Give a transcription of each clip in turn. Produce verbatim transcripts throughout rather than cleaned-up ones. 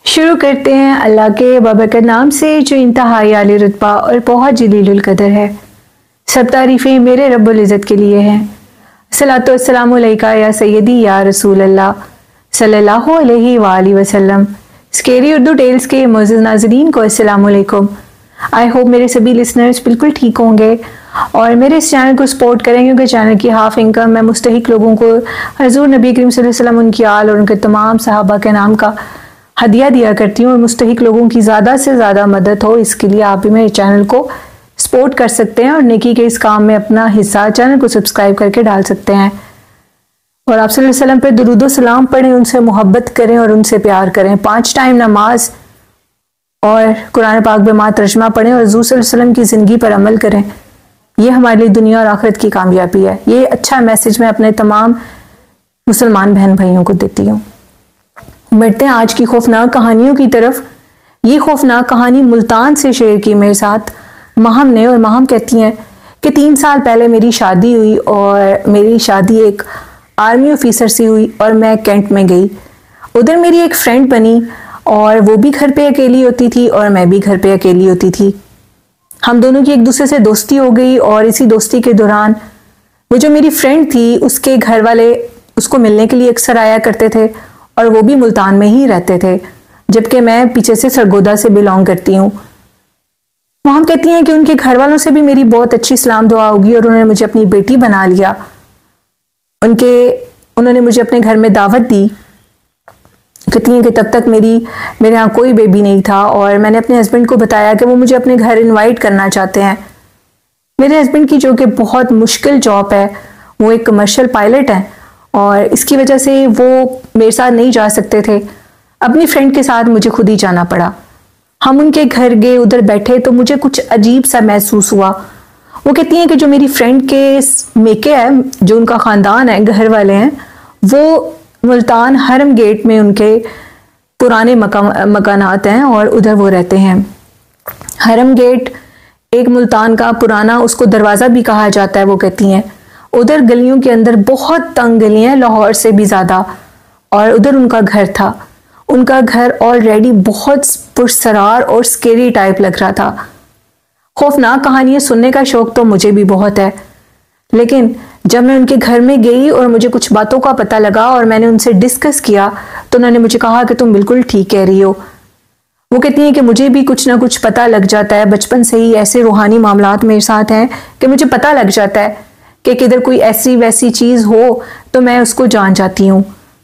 शुरू करते हैं अल्लाह के बाबरकत नाम से जो इंतहाई आली रुतबा और बहुत जलीलुल कदर है। सब तारीफ़ें मेरे रब्बुल इज़्ज़त के लिए हैं। सलातो अस्सलामु अलैका या सैयदी या रसूल अल्लाह सल्लल्लाहु अलैहि वाली वसल्लम। स्केरी उर्दू टेल्स के मोअज़्ज़िज़ नाज़रीन को अस्सलामु अलैकुम। आई होप मेरे सभी लिसनर्स बिल्कुल ठीक होंगे और मेरे इस चैनल को सपोर्ट करें, क्योंकि चैनल की हाफ इनकम मैं मुस्तहिक लोगों को हज़ूर नबी करीम सल्लल्लाहु अलैहि वसल्लम, उनकी आल और उनके तमाम सहाबा के नाम का हदिया दिया करती हूँ। और मुस्तहिक लोगों की ज़्यादा से ज़्यादा मदद हो, इसके लिए आप भी मेरे चैनल को सपोर्ट कर सकते हैं और नेकी के इस काम में अपना हिस्सा चैनल को सब्सक्राइब करके डाल सकते हैं। और आप सल्लल्लाहु अलैहि वसल्लम पे दुरूद व सलाम पढ़ें, उनसे मोहब्बत करें और उनसे प्यार करें। पाँच टाइम नमाज और कुरान पाक में तर्जमा पढ़ें और हज़ूर सल्लल्लाहु अलैहि वसल्लम की ज़िंदगी पर अमल करें। ये हमारे लिए दुनिया और आखिरत की कामयाबी है। ये अच्छा मैसेज मैं अपने तमाम मुसलमान बहन भाइयों को देती हूँ। बढ़ते हैं आज की खौफनाक कहानियों की तरफ। ये खौफनाक कहानी मुल्तान से शेयर की मेरे साथ महम ने। और महम कहती हैं कि तीन साल पहले मेरी शादी हुई और मेरी शादी एक आर्मी ऑफिसर से हुई और मैं कैंट में गई। उधर मेरी एक फ्रेंड बनी और वो भी घर पे अकेली होती थी और मैं भी घर पे अकेली होती थी। हम दोनों की एक दूसरे से दोस्ती हो गई और इसी दोस्ती के दौरान वो जो मेरी फ्रेंड थी उसके घर वाले उसको मिलने के लिए अक्सर आया करते थे और वो भी मुल्तान में ही रहते थे, जबकि मैं पीछे से सरगोदा से बिलोंग करती हूँ। वो हम कहती हैं कि उनके घर वालों से भी मेरी बहुत अच्छी सलाम दुआ होगी और उन्होंने मुझे अपनी बेटी बना लिया। उनके उन्होंने मुझे अपने घर में दावत दी। कहती हैं कि तब तक मेरी मेरे यहाँ कोई बेबी नहीं था और मैंने अपने हस्बैंड को बताया कि वो मुझे अपने घर इनवाइट करना चाहते हैं। मेरे हस्बैंड की जो कि बहुत मुश्किल जॉब है, वो एक कमर्शियल पायलट है और इसकी वजह से वो मेरे साथ नहीं जा सकते थे। अपनी फ्रेंड के साथ मुझे खुद ही जाना पड़ा। हम उनके घर गए, उधर बैठे तो मुझे कुछ अजीब सा महसूस हुआ। वो कहती हैं कि जो मेरी फ्रेंड के मेके है, जो उनका ख़ानदान है, घर वाले हैं, वो मुल्तान हरम गेट में उनके पुराने मका मकानात हैं और उधर वो रहते हैं। हरम गेट एक मुल्तान का पुराना, उसको दरवाज़ा भी कहा जाता है। वो कहती हैं उधर गलियों के अंदर बहुत तंग गलियां, लाहौर से भी ज़्यादा, और उधर उनका घर था। उनका घर ऑलरेडी बहुत पुरसरार और स्केरी टाइप लग रहा था। खौफनाक कहानियाँ सुनने का शौक तो मुझे भी बहुत है, लेकिन जब मैं उनके घर में गई और मुझे कुछ बातों का पता लगा और मैंने उनसे डिस्कस किया तो उन्होंने मुझे कहा कि तुम बिल्कुल ठीक कह रही हो। वो कहती हैं कि मुझे भी कुछ ना कुछ पता लग जाता है। बचपन से ही ऐसे रूहानी मामलात मेरे साथ हैं कि मुझे पता लग जाता है कि किधर कोई ऐसी वैसी चीज़ हो तो मैं उसको जान जाती हूँ।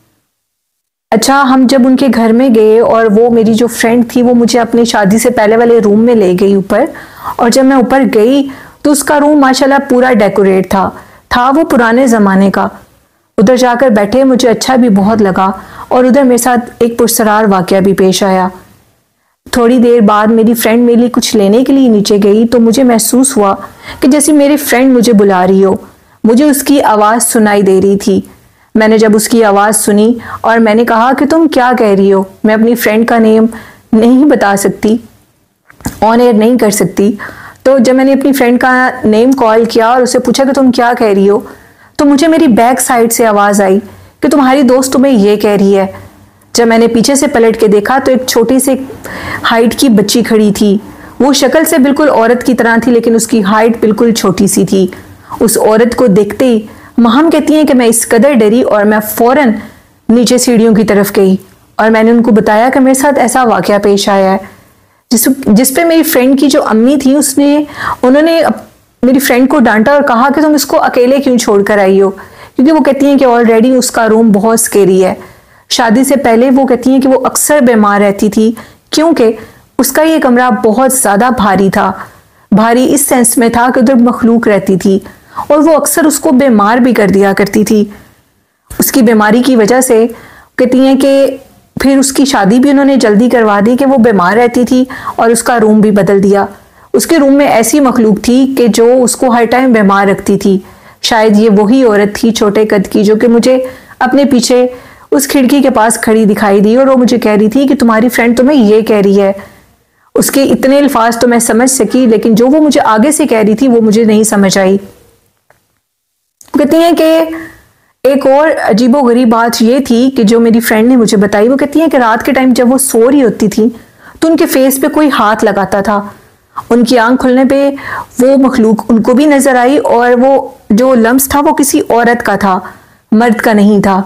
अच्छा, हम जब उनके घर में गए और वो मेरी जो फ्रेंड थी वो मुझे अपनी शादी से पहले वाले रूम में ले गई ऊपर, और जब मैं ऊपर गई तो उसका रूम माशाल्लाह पूरा डेकोरेट था था वो पुराने ज़माने का। उधर जाकर बैठे, मुझे अच्छा भी बहुत लगा और उधर मेरे साथ एक पुरसरार वाक़या भी पेश आया। थोड़ी देर बाद मेरी फ्रेंड मेरे लिए कुछ लेने के लिए नीचे गई तो मुझे महसूस हुआ कि जैसे मेरी फ्रेंड मुझे बुला रही हो। मुझे उसकी आवाज़ सुनाई दे रही थी। मैंने जब उसकी आवाज़ सुनी और मैंने कहा कि तुम क्या कह रही हो, मैं अपनी फ्रेंड का नेम नहीं बता सकती, ऑन एयर नहीं कर सकती। तो जब मैंने अपनी फ्रेंड का नेम कॉल किया और उसे पूछा कि तुम क्या कह रही हो, तो मुझे मेरी बैक साइड से आवाज़ आई कि तुम्हारी दोस्त तुम्हें ये कह रही है। जब मैंने पीछे से पलट के देखा तो एक छोटी सी हाइट की बच्ची खड़ी थी। वो शक्ल से बिल्कुल औरत की तरह थी, लेकिन उसकी हाइट बिल्कुल छोटी सी थी। उस औरत को देखते ही महम कहती हैं कि मैं इस कदर डरी और मैं फौरन नीचे सीढ़ियों की तरफ गई और मैंने उनको बताया कि मेरे साथ ऐसा वाक़या पेश आया है, जिस जिस पे मेरी फ्रेंड की जो अम्मी थी उसने उन्होंने मेरी फ्रेंड को डांटा और कहा कि तुम इसको अकेले क्यों छोड़ कर आई हो, क्योंकि वो कहती हैं कि ऑलरेडी उसका रूम बहुत स्केरी है। शादी से पहले वो कहती हैं कि वो अक्सर बीमार रहती थी, क्योंकि उसका ये कमरा बहुत ज़्यादा भारी था। भारी इस सेंस में था कि उधर मखलूक रहती थी और वो अक्सर उसको बीमार भी कर दिया करती थी। उसकी बीमारी की वजह से कहती हैं कि फिर उसकी शादी भी उन्होंने जल्दी करवा दी कि वो बीमार रहती थी और उसका रूम भी बदल दिया। उसके रूम में ऐसी मखलूक थी कि जो उसको हर टाइम बीमार रखती थी। शायद ये वही औरत थी छोटे कद की जो कि मुझे अपने पीछे उस खिड़की के पास खड़ी दिखाई दी और वो मुझे कह रही थी कि तुम्हारी फ्रेंड तुम्हें ये कह रही है। उसके इतने अल्फाज तो मैं समझ सकी, लेकिन जो वो मुझे आगे से कह रही थी वो मुझे नहीं समझ आई। कहती हैं कि एक और अजीबोगरीब बात ये थी कि जो मेरी फ्रेंड ने मुझे बताई, वो कहती है कि रात के टाइम जब वो सो रही होती थी तो उनके फेस पे कोई हाथ लगाता था। उनकी आंख खुलने पे वो मखलूक उनको भी नजर आई और वो जो लम्स था वो किसी औरत का था, मर्द का नहीं था।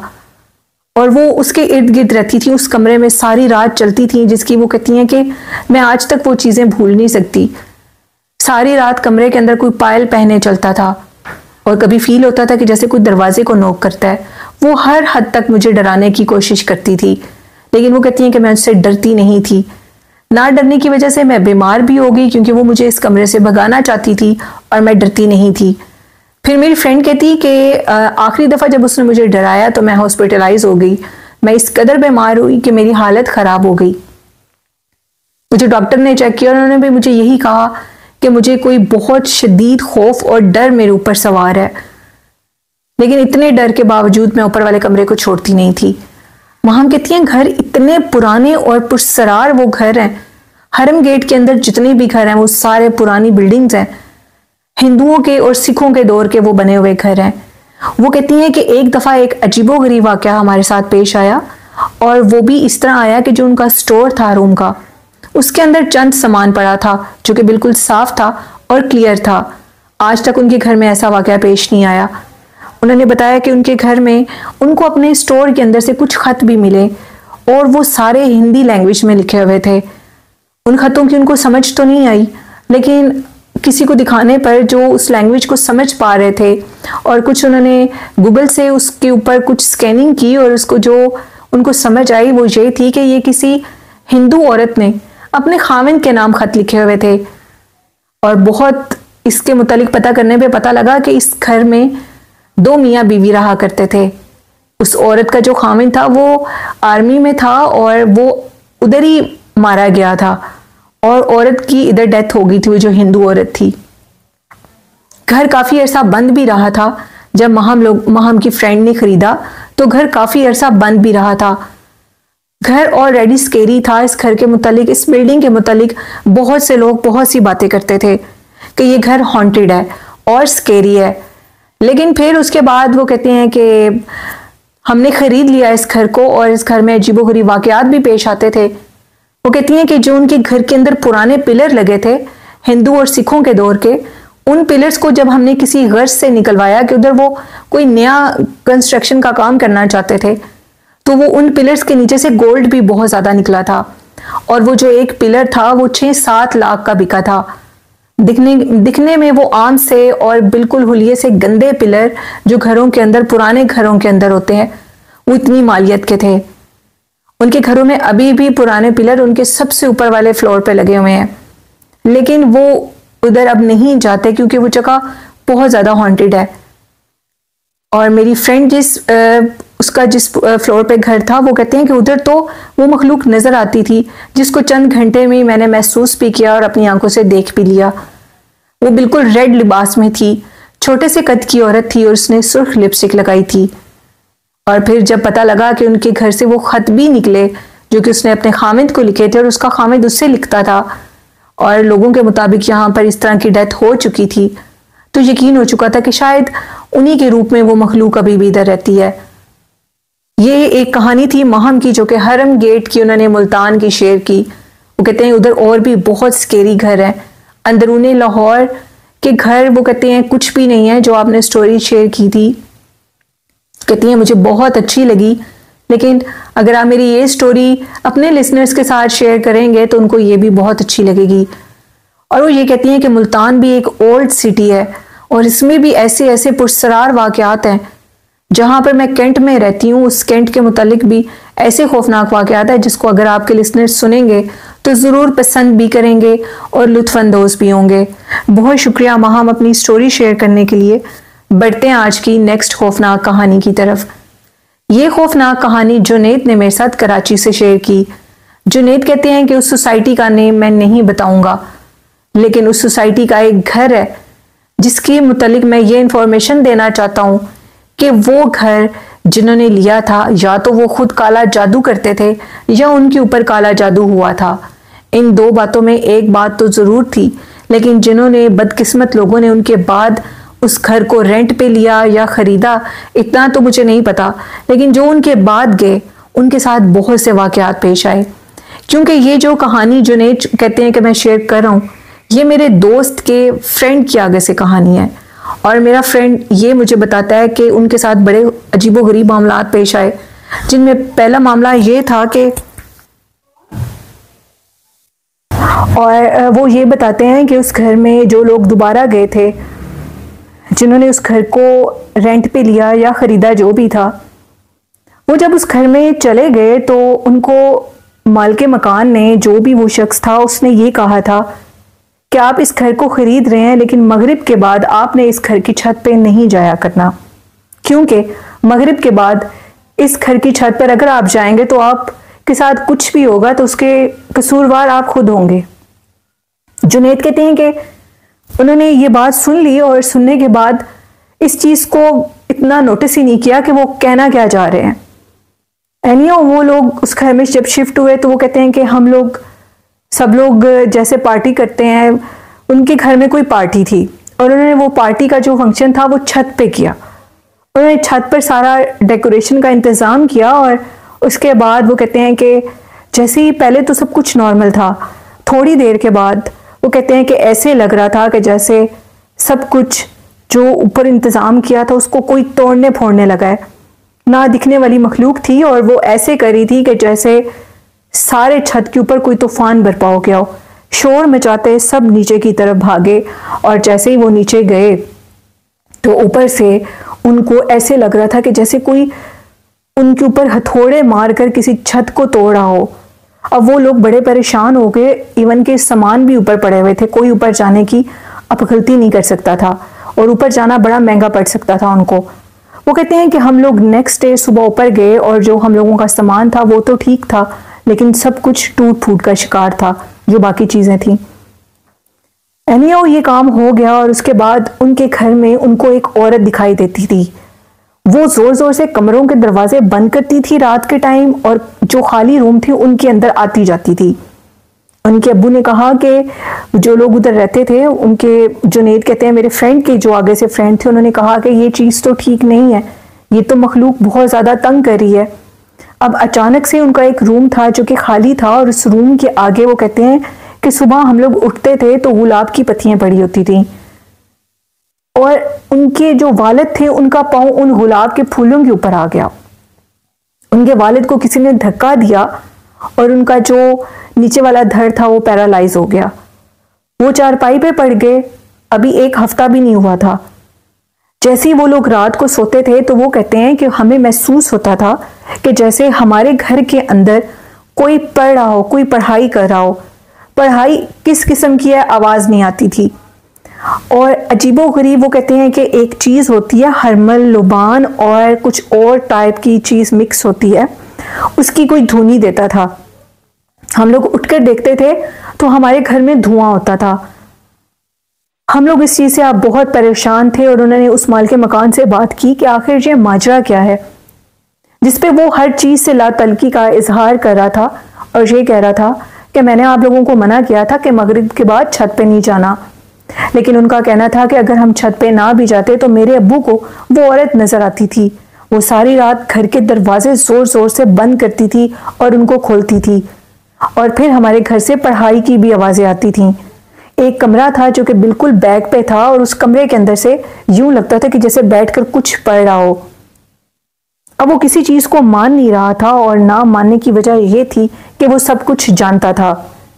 और वो उसके इर्द गिर्द रहती थी, उस कमरे में सारी रात चलती थी, जिसकी वो कहती हैं कि मैं आज तक वो चीज़ें भूल नहीं सकती। सारी रात कमरे के अंदर कोई पायल पहने चलता था और कभी फील होता था कि जैसे कोई दरवाजे को नोक करता है। वो हर हद तक मुझे डराने की कोशिश करती थी, लेकिन वो कहती हैं कि मैं उससे डरती नहीं थी। ना डरने की वजह से मैं बीमार भी हो गई, क्योंकि वो मुझे इस कमरे से भगाना चाहती थी और मैं डरती नहीं थी। फिर मेरी फ्रेंड कहती कि आखिरी दफ़ा जब उसने मुझे डराया तो मैं हॉस्पिटलाइज हो गई। मैं इस कदर बीमार हुई कि मेरी हालत ख़राब हो गई। मुझे डॉक्टर ने चेक किया और उन्होंने भी मुझे यही कहा कि मुझे कोई बहुत शदीद खौफ और डर मेरे ऊपर सवार है। लेकिन इतने डर के बावजूद मैं ऊपर वाले कमरे को छोड़ती नहीं थी। वहां कहती हैं घर इतने पुराने और पुरसरार वो घर हैं। हरम गेट के अंदर जितने भी घर हैं वो सारे पुरानी बिल्डिंग्स हैं। हिंदुओं के और सिखों के दौर के वो बने हुए घर हैं। वो कहती हैं कि एक दफ़ा एक अजीबोगरीब वाक़या हमारे साथ पेश आया, और वो भी इस तरह आया कि जो उनका स्टोर था रूम का, उसके अंदर चंद सामान पड़ा था जो कि बिल्कुल साफ था और क्लियर था। आज तक उनके घर में ऐसा वाक़या पेश नहीं आया। उन्होंने बताया कि उनके घर में उनको अपने स्टोर के अंदर से कुछ खत भी मिले और वो सारे हिंदी लैंग्वेज में लिखे हुए थे। उन खतों की उनको समझ तो नहीं आई, लेकिन किसी को दिखाने पर जो उस लैंग्वेज को समझ पा रहे थे, और कुछ उन्होंने गूगल से उसके ऊपर कुछ स्कैनिंग की और उसको जो उनको समझ आई वो ये थी कि ये किसी हिंदू औरत ने अपने खाविंद के नाम खत लिखे हुए थे। और बहुत इसके मुतालिक पता करने पे पता लगा कि इस घर में दो मियाँ बीवी रहा करते थे। उस औरत का जो खाविंद था वो आर्मी में था और वो उधर ही मारा गया था, और औरत की इधर डेथ हो गई थी, वो जो हिंदू औरत थी। घर काफी अरसा बंद भी रहा था। जब महम लोग महम की फ्रेंड ने खरीदा तो घर काफी अरसा बंद भी रहा था। घर ऑलरेडी स्केरी था। इस घर के मुतालिक, इस बिल्डिंग के मुतालिक बहुत से लोग बहुत सी बातें करते थे कि ये घर हॉन्टेड है और स्केरी है। लेकिन फिर उसके बाद वो कहते हैं कि हमने खरीद लिया इस घर को, और इस घर में अजीबोगरीब वाकयात भी पेश आते थे। वो कहती हैं कि जो उनके घर के अंदर पुराने पिलर लगे थे हिंदू और सिखों के दौर के, उन पिलर्स को जब हमने किसी गर्ज से निकलवाया कि उधर वो कोई नया कंस्ट्रक्शन का काम करना चाहते थे, तो वो उन पिलर्स के नीचे से गोल्ड भी बहुत ज्यादा निकला था। और वो जो एक पिलर था वो छह सात लाख का बिका था। दिखने दिखने में वो आम से और बिल्कुल हुलिये से गंदे पिलर जो घरों के अंदर, पुराने घरों के अंदर होते हैं, वो इतनी मालियत के थे। उनके घरों में अभी भी पुराने पिलर उनके सबसे ऊपर वाले फ्लोर पे लगे हुए हैं, लेकिन वो उधर अब नहीं जाते क्योंकि वो जगह बहुत ज्यादा हॉन्टेड है। और मेरी फ्रेंड जिस आ, उसका जिस फ्लोर पे घर था, वो कहते हैं कि उधर तो वो मखलूक नजर आती थी जिसको चंद घंटे में मैंने महसूस भी किया और अपनी आंखों से देख भी लिया। वो बिल्कुल रेड लिबास में थी, छोटे से कद की औरत थी और उसने सुर्ख लिपस्टिक लगाई थी। और फिर जब पता लगा कि उनके घर से वो खत भी निकले जो कि उसने अपने खामिद को लिखे थे और उसका खामिद उससे लिखता था, और लोगों के मुताबिक यहाँ पर इस तरह की डेथ हो चुकी थी, तो यकीन हो चुका था कि शायद उन्हीं के रूप में वो मखलूक अभी भी इधर रहती है। ये एक कहानी थी महम की जो कि हरम गेट की उन्होंने मुल्तान की शेयर की। वो कहते हैं उधर और भी बहुत स्केरी घर हैं। अंदरूनी लाहौर के घर वो कहते हैं कुछ भी नहीं है जो आपने स्टोरी शेयर की थी। कहती हैं मुझे बहुत अच्छी लगी, लेकिन अगर आप मेरी ये स्टोरी अपने लिसनर्स के साथ शेयर करेंगे तो उनको ये भी बहुत अच्छी लगेगी। और वो ये कहती हैं कि मुल्तान भी एक ओल्ड सिटी है और इसमें भी ऐसे ऐसे पुरसरार वाकयात हैं। जहां पर मैं कैंट में रहती हूँ, उस कैंट के मुतालिक भी ऐसे खौफनाक वाकयात है जिसको अगर आपके लिसनर्स सुनेंगे तो ज़रूर पसंद भी करेंगे और लुत्फानंदोज़ भी होंगे। बहुत शुक्रिया महम अपनी स्टोरी शेयर करने के लिए। बढ़ते हैं आज की नेक्स्ट खौफनाक कहानी की तरफ। ये खौफनाक कहानी जुनैद ने मेरे साथ कराची से शेयर की। जुनैद कहते हैं कि उस सोसाइटी का नेम मैं नहीं बताऊंगा, लेकिन उस सोसाइटी का एक घर है जिसके मुतालिक मैं ये इंफॉर्मेशन देना चाहता हूँ कि वो घर जिन्होंने लिया था या तो वो खुद काला जादू करते थे या उनके ऊपर काला जादू हुआ था। इन दो बातों में एक बात तो जरूर थी, लेकिन जिन्होंने बदकिस्मत लोगों ने उनके बाद उस घर को रेंट पे लिया या ख़रीदा इतना तो मुझे नहीं पता, लेकिन जो उनके बाद गए उनके साथ बहुत से वाक़यात पेश आए। क्योंकि ये जो कहानी जुनैद कहते हैं कि मैं शेयर कर रहा हूँ, ये मेरे दोस्त के फ्रेंड की आगे से कहानी है। और मेरा फ्रेंड ये मुझे बताता है कि उनके साथ बड़े अजीबोगरीब मामला पेश आए, जिनमें पहला मामला ये था कि और वो ये बताते हैं कि उस घर में जो लोग दोबारा गए थे, जिन्होंने उस घर को रेंट पे लिया या ख़रीदा जो भी था, वो जब उस घर में चले गए तो उनको मालिक मकान ने, जो भी वो शख्स था, उसने ये कहा था कि आप इस घर को ख़रीद रहे हैं, लेकिन मगरिब के बाद आपने इस घर की छत पे नहीं जाया करना, क्योंकि मगरिब के बाद इस घर की छत पर अगर आप जाएंगे तो आपके साथ कुछ भी होगा तो उसके कसूरवार आप खुद होंगे। जुनैद कहते हैं कि उन्होंने ये बात सुन ली और सुनने के बाद इस चीज़ को इतना नोटिस ही नहीं किया कि वो कहना क्या जा रहे हैं। एनियो वो लोग उस घर में जब शिफ्ट हुए तो वो कहते हैं कि हम लोग सब लोग जैसे पार्टी करते हैं, उनके घर में कोई पार्टी थी और उन्होंने वो पार्टी का जो फंक्शन था वो छत पे किया। उन्होंने छत पर सारा डेकोरेशन का इंतज़ाम किया और उसके बाद वो कहते हैं कि जैसे ही पहले तो सब कुछ नॉर्मल था, थोड़ी देर के बाद वो कहते हैं कि ऐसे लग रहा था कि जैसे सब कुछ जो ऊपर इंतज़ाम किया था उसको कोई तोड़ने फोड़ने लगा है। ना दिखने वाली मखलूक थी और वो ऐसे करी थी कि जैसे सारे छत के ऊपर कोई तूफान बरपा हो गया हो। शोर मचाते सब नीचे की तरफ भागे और जैसे ही वो नीचे गए तो ऊपर से उनको ऐसे लग रहा था कि जैसे कोई उनके ऊपर हथौड़े मारकर किसी छत को तोड़ा हो। अब वो लोग बड़े परेशान हो गए, इवन के सामान भी ऊपर पड़े हुए थे, कोई ऊपर जाने की अब गलती नहीं कर सकता था और ऊपर जाना बड़ा महंगा पड़ सकता था उनको। वो कहते हैं कि हम लोग नेक्स्ट डे सुबह ऊपर गए और जो हम लोगों का सामान था वो तो ठीक था, लेकिन सब कुछ टूट फूट का शिकार था, जो बाकी चीज़ें थी। एनियो ये काम हो गया और उसके बाद उनके घर में उनको एक औरत दिखाई देती थी। वो जोर जोर से कमरों के दरवाजे बंद करती थी रात के टाइम और जो खाली रूम थे उनके अंदर आती जाती थी। उनके अब्बू ने कहा कि जो लोग उधर रहते थे, उनके जुनैद कहते हैं मेरे फ्रेंड के जो आगे से फ्रेंड थे, उन्होंने कहा कि ये चीज़ तो ठीक नहीं है, ये तो मखलूक बहुत ज़्यादा तंग कर रही है। अब अचानक से उनका एक रूम था जो कि खाली था और उस रूम के आगे वो कहते हैं कि सुबह हम लोग उठते थे तो गुलाब की पत्तियां पड़ी होती थी और उनके जो वालिद थे उनका पाँव उन गुलाब के फूलों के ऊपर आ गया। उनके वालिद को किसी ने धक्का दिया और उनका जो नीचे वाला धड़ था वो पैरालाइज हो गया। वो चारपाई पे पड़ गए, अभी एक हफ्ता भी नहीं हुआ था। जैसे ही वो लोग रात को सोते थे तो वो कहते हैं कि हमें महसूस होता था कि जैसे हमारे घर के अंदर कोई पढ़ रहा हो, कोई पढ़ाई कर रहा हो। पढ़ाई किस किस्म की है आवाज़ नहीं आती थी। और अजीबो गरीब वो कहते हैं कि एक चीज़ होती है हरमल लुबान और कुछ और टाइप की चीज़ मिक्स होती है, उसकी कोई धुनी देता था। हम लोग उठकर देखते थे तो हमारे घर में धुआं होता था। हम लोग इस चीज़ से आप बहुत परेशान थे और उन्होंने उस मालिक मकान से बात की कि आखिर ये माजरा क्या है, जिसपे वो हर चीज़ से लातल्की का इजहार कर रहा था और ये कह रहा था कि मैंने आप लोगों को मना किया था कि मगरिब के बाद छत पे नहीं जाना, लेकिन उनका कहना था कि अगर हम छत पे ना भी जाते तो मेरे अब्बू को वो औरत नजर आती थी। वो सारी रात घर के दरवाजे जोर जोर से बंद करती थी और उनको खोलती थी और फिर हमारे घर से पढ़ाई की भी आवाज़ें आती थीं। एक कमरा था जो कि बिल्कुल बैक पे था और उस कमरे के अंदर से यूं लगता था कि जैसे बैठकर कुछ पढ़ रहा हो। अब वो किसी चीज़ को मान नहीं रहा था और ना मानने की वजह यह थी कि वो सब कुछ जानता था।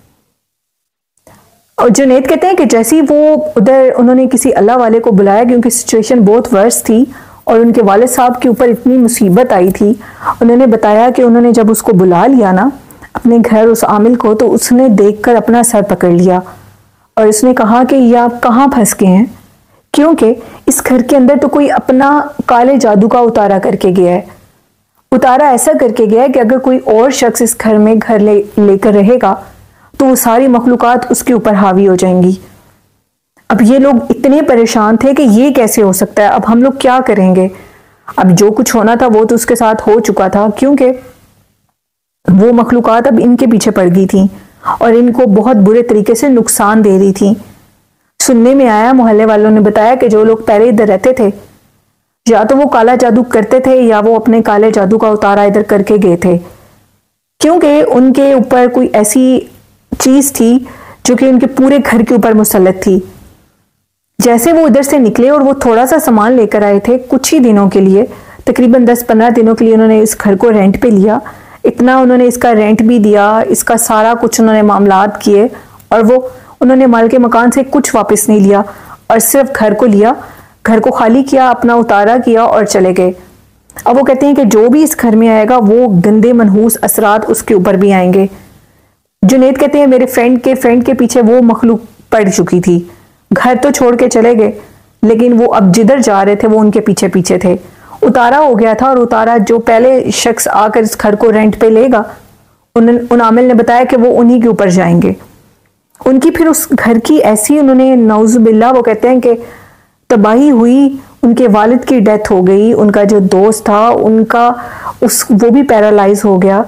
और जुनैद कहते हैं कि जैसे ही वो उधर उन्होंने किसी अल्लाह वाले को बुलाया, क्योंकि सिचुएशन बहुत वर्स थी और उनके वालिद साहब के ऊपर इतनी मुसीबत आई थी। उन्होंने बताया कि उन्होंने जब उसको बुला लिया ना अपने घर, उस आमिल को, तो उसने देखकर अपना सर पकड़ लिया और उसने कहा कि ये आप कहाँ फंस गए हैं, क्योंकि इस घर के अंदर तो कोई अपना काले जादू का उतारा करके गया है। उतारा ऐसा करके गया है कि अगर कोई और शख्स इस घर में घर ले लेकर रहेगा तो वो सारी मखलूकात उसके ऊपर हावी हो जाएंगी। अब ये लोग इतने परेशान थे कि ये कैसे हो सकता है, अब हम लोग क्या करेंगे। अब जो कुछ होना था वो तो उसके साथ हो चुका था, क्योंकि वो मखलूकात अब इनके पीछे पड़ गई थी और इनको बहुत बुरे तरीके से नुकसान दे रही थी। सुनने में आया, मोहल्ले वालों ने बताया कि जो लोग पहले इधर रहते थे या तो वो काला जादू करते थे या वो अपने काले जादू का उतारा इधर करके गए थे, क्योंकि उनके ऊपर कोई ऐसी चीज थी जो कि उनके पूरे घर के ऊपर मुसल्लत थी। जैसे वो उधर से निकले और वो थोड़ा सा सामान लेकर आए थे, कुछ ही दिनों के लिए, तकरीबन दस पंद्रह दिनों के लिए उन्होंने इस घर को रेंट पे लिया। इतना उन्होंने इसका रेंट भी दिया, इसका सारा कुछ उन्होंने मामलात किए, और वो उन्होंने माल के मकान से कुछ वापस नहीं लिया और सिर्फ घर को लिया, घर को खाली किया, अपना उतारा किया और चले गए। अब वो कहते हैं कि जो भी इस घर में आएगा वो गंदे मनहूस असरात उसके ऊपर भी आएंगे। जुनेद कहते हैं मेरे फ्रेंड के फ्रेंड के पीछे वो मखलूक पड़ चुकी थी, घर तो छोड़ के चले गए लेकिन वो अब जिधर जा रहे थे वो उनके पीछे पीछे थे। उतारा हो गया था और उतारा जो पहले शख्स आकर इस घर को रेंट पे लेगा, उन उन आमिल ने बताया कि वो उन्हीं के ऊपर जाएंगे। उनकी फिर उस घर की ऐसी उन्होंने नौजुबिल्ला, वो कहते हैं कि तबाही हुई। उनके वालिद की डेथ हो गई, उनका जो दोस्त था उनका उस वो भी पैरालाइज हो गया,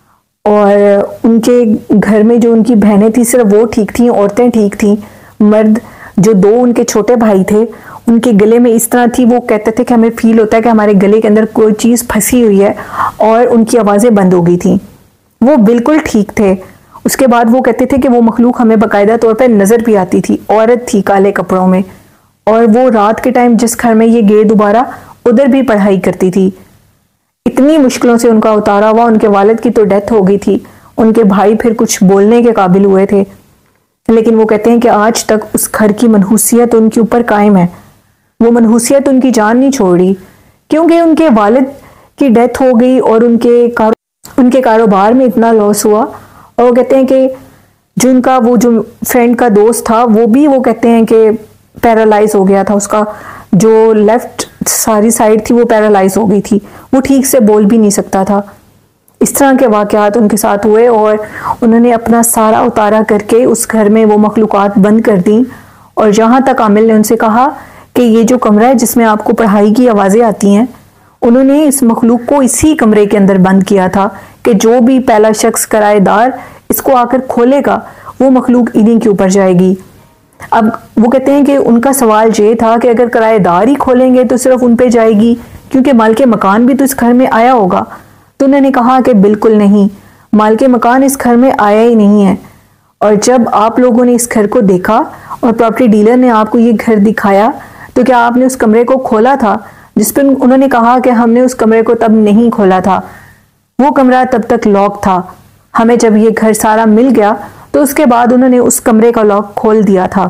और उनके घर में जो उनकी बहनें थी सिर्फ वो ठीक थी, औरतें ठीक थी। मर्द जो दो उनके छोटे भाई थे उनके गले में इस तरह थी, वो कहते थे कि हमें फील होता है कि हमारे गले के अंदर कोई चीज़ फंसी हुई है, और उनकी आवाज़ें बंद हो गई थी। वो बिल्कुल ठीक थे। उसके बाद वो कहते थे कि वो मखलूक हमें बाकायदा तौर पर नज़र भी आती थी, औरत थी काले कपड़ों में, और वो रात के टाइम जिस घर में ये गए दोबारा उधर भी पढ़ाई करती थी। इतनी मुश्किलों से उनका उतारा हुआ। उनके वालिद की तो डेथ हो गई थी, उनके भाई फिर कुछ बोलने के काबिल हुए थे, लेकिन वो कहते हैं कि आज तक उस घर की मनहूसियत उनके ऊपर कायम है। वो मनहूसियत उनकी जान नहीं छोड़ रही, क्योंकि उनके वालिद की डेथ हो गई और उनके कारो उनके कारोबार में इतना लॉस हुआ। और वो कहते हैं कि जो उनका वो जो फ्रेंड का दोस्त था वो भी, वो कहते हैं कि पैरालाइज हो गया था, उसका जो लेफ्ट सारी साइड थी वो पैरालाइज हो गई थी, वो ठीक से बोल भी नहीं सकता था। इस तरह के वाक़यात उनके साथ हुए और उन्होंने अपना सारा उतारा करके उस घर में वो मखलूक़ात बंद कर दी। और जहाँ तक आमिल ने उनसे कहा कि ये जो कमरा है जिसमें आपको पढ़ाई की आवाज़ें आती हैं, उन्होंने इस मखलूक को इसी कमरे के अंदर बंद किया था कि जो भी पहला शख्स किराएदार इसको आकर खोलेगा वो मखलूक इन्हीं के ऊपर जाएगी। अब वो कहते हैं कि उनका सवाल ये था कि अगर किराएदार ही खोलेंगे तो सिर्फ उन पे जाएगी, क्योंकि मालिक मकान भी तो इस घर में आया होगा। तो उन्होंने कहा कि बिल्कुल नहीं, मालिक मकान इस घर में आया ही नहीं है। और जब आप लोगों ने इस घर को देखा और प्रॉपर्टी डीलर ने आपको ये घर दिखाया, तो क्या आपने उस कमरे को खोला था? जिस पर उन्होंने कहा कि हमने उस कमरे को तब नहीं खोला था, वो कमरा तब तक लॉक था। हमें जब ये घर सारा मिल गया तो उसके बाद उन्होंने उस कमरे का लॉक खोल दिया था।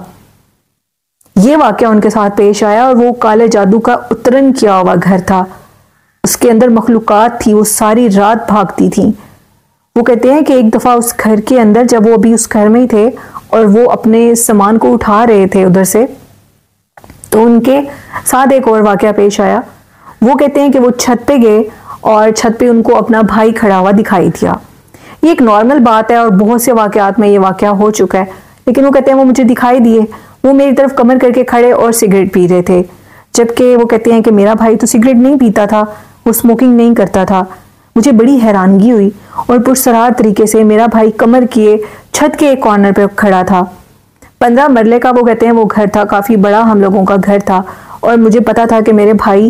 ये वाकया उनके साथ पेश आया और वो काले जादू का उतरन किया हुआ घर था, उसके अंदर मखलूकात थी, वो सारी रात भागती थी। वो कहते हैं कि एक दफ़ा उस घर के अंदर जब वो अभी उस घर में ही थे और वो अपने सामान को उठा रहे थे उधर से, तो उनके साथ एक और वाकया पेश आया। वो कहते हैं कि वो छत पे गए और छत पे उनको अपना भाई खड़ा हुआ दिखाई दिया। ये एक नॉर्मल बात है और बहुत से वाकयात में ये वाकया हो चुका है, लेकिन वो कहते हैं वो मुझे दिखाई दिए, वो मेरी तरफ कमर करके खड़े और सिगरेट पी रहे थे। जबकि वो कहते हैं कि मेरा भाई तो सिगरेट नहीं पीता था, वो स्मोकिंग नहीं करता था। मुझे बड़ी हैरानगी हुई और पुरसरार तरीके से मेरा भाई कमर किए छत के एक कॉर्नर पे खड़ा था। पंद्रह मरले का वो कहते हैं वो घर था, काफ़ी बड़ा हम लोगों का घर था। और मुझे पता था कि मेरे भाई,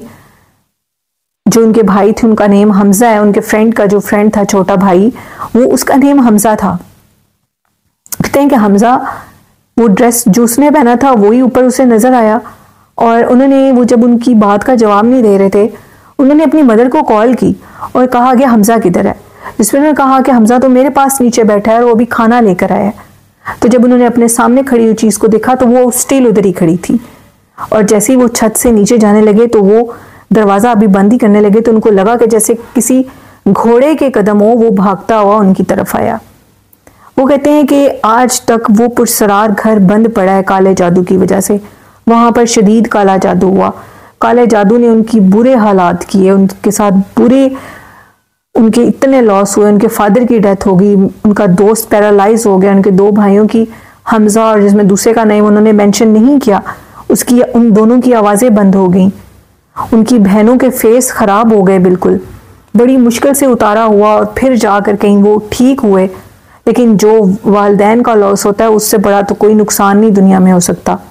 जो उनके भाई थे उनका नेम हमजा है, उनके फ्रेंड का जो फ्रेंड था छोटा भाई, वो उसका नेम हमजा था। कहते हैं कि हमजा वो ड्रेस जो उसने पहना था वही ऊपर उसे नजर आया। और उन्होंने वो जब उनकी बात का जवाब नहीं दे रहे थे, उन्होंने अपनी मदर को कॉल की और कहा कि हमजा किधर है। जिसमें उन्होंने कहा कि हमजा तो मेरे पास नीचे बैठा है और वो भी खाना लेकर आया है। तो जब उन्होंने अपने सामने खड़ी हुई चीज़ को देखा तो वो स्टिल उधर ही खड़ी थी, और जैसे ही वो छत से नीचे जाने लगे तो वो दरवाज़ा अभी बंद ही करने लगे तो उनको लगा कि जैसे किसी घोड़े के कदम हो वो भागता हुआ उनकी तरफ आया। वो कहते हैं कि आज तक वो पुरसरार घर बंद पड़ा है काले जादू की वजह से। वहाँ पर शदीद काला जादू हुआ, काले जादू ने उनकी बुरे हालात किए, उनके साथ बुरे, उनके इतने लॉस हुए, उनके फादर की डेथ हो गई, उनका दोस्त पैरालाइज हो गया, उनके दो भाइयों की, हमजा और जिसमें दूसरे का नेम उन्होंने मेंशन नहीं किया, उसकी उन दोनों की आवाज़ें बंद हो गई, उनकी बहनों के फेस ख़राब हो गए बिल्कुल। बड़ी मुश्किल से उतारा हुआ और फिर जाकर कहीं वो ठीक हुए। लेकिन जो वालदैन का लॉस होता है उससे बड़ा तो कोई नुकसान नहीं दुनिया में हो सकता।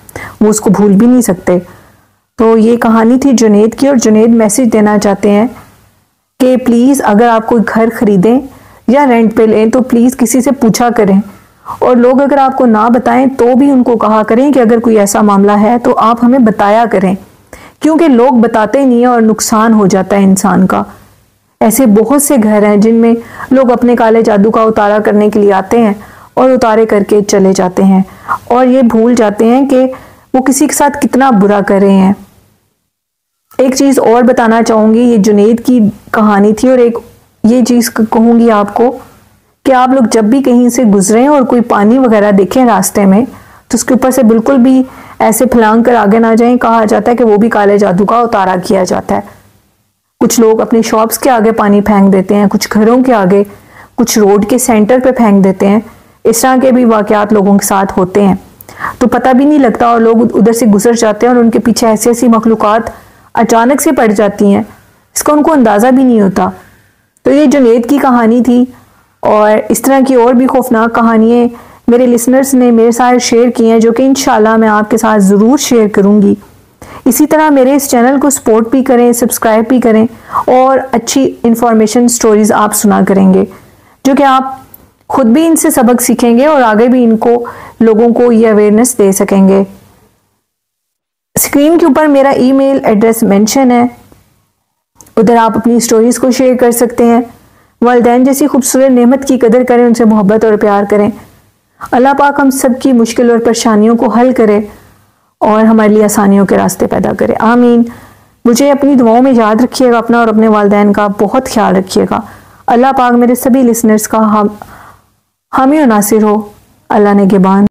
वो उसको भूल भी नहीं सकते। तो ये कहानी थी जुनेद की, और जुनेद मैसेज देना चाहते हैं कि प्लीज़ अगर आप कोई घर खरीदें या रेंट पे लें तो प्लीज़ किसी से पूछा करें, और लोग अगर आपको ना बताएं तो भी उनको कहा करें कि अगर कोई ऐसा मामला है तो आप हमें बताया करें, क्योंकि लोग बताते नहीं हैं और नुकसान हो जाता है इंसान का। ऐसे बहुत से घर हैं जिनमें लोग अपने काले जादू का उतारा करने के लिए आते हैं और उतारे करके चले जाते हैं, और ये भूल जाते हैं कि वो किसी के साथ कितना बुरा कर रहे हैं। एक चीज़ और बताना चाहूँगी, ये जुनेद की कहानी थी, और एक ये चीज़ कहूँगी आपको कि आप लोग जब भी कहीं से गुजरें और कोई पानी वगैरह देखें रास्ते में तो उसके ऊपर से बिल्कुल भी ऐसे फलांग कर आगे ना जाएं। कहा जाता है कि वो भी काले जादू का उतारा किया जाता है। कुछ लोग अपनी शॉप्स के आगे पानी फेंक देते हैं, कुछ घरों के आगे, कुछ रोड के सेंटर पे फेंक देते हैं। इस तरह के भी वाकयात लोगों के साथ होते हैं, तो पता भी नहीं लगता और लोग उधर से गुजर जाते हैं और उनके पीछे ऐसी ऐसी मखलूक़ात अचानक से पड़ जाती हैं, इसका उनको अंदाज़ा भी नहीं होता। तो ये जुनेद की कहानी थी, और इस तरह की और भी खौफनाक कहानियाँ मेरे लिसनर्स ने मेरे साथ शेयर की हैं, जो कि इंशाल्लाह मैं आपके साथ ज़रूर शेयर करूँगी। इसी तरह मेरे इस चैनल को सपोर्ट भी करें, सब्सक्राइब भी करें, और अच्छी इंफॉर्मेशन स्टोरीज़ आप सुना करेंगे, जो कि आप खुद भी इनसे सबक सीखेंगे और आगे भी इनको लोगों को ये अवेयरनेस दे सकेंगे। स्क्रीन के ऊपर मेरा ईमेल एड्रेस मेंशन है, उधर आप अपनी स्टोरीज़ को शेयर कर सकते हैं। वालिदैन जैसी खूबसूरत नेमत की कदर करें, उनसे मोहब्बत और प्यार करें। अल्लाह पाक हम सब की मुश्किल और परेशानियों को हल करे और हमारे लिए आसानियों के रास्ते पैदा करे। आमीन। मुझे अपनी दुआओं में याद रखिएगा, अपना और अपने वालिदैन का बहुत ख्याल रखिएगा। अल्लाह पाक मेरे सभी लिसनर्स का हम हामी और नासिर हो। अल्लाह ने गेबान।